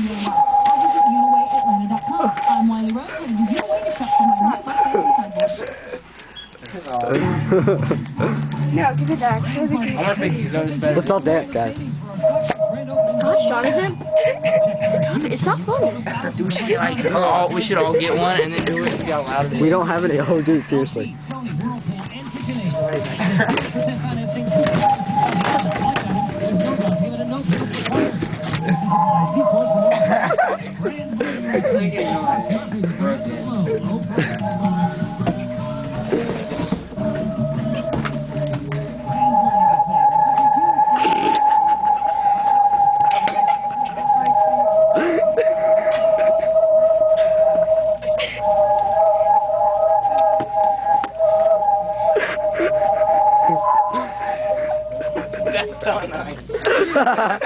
I'm Wiley Rose, and you know where to shop for my No, give it back. Let's all dance, guys. Gosh, Jonathan. It's not funny. Do we should like we should all get one and then do it and out loud. We don't have any. Oh, dude, seriously. That's so nice.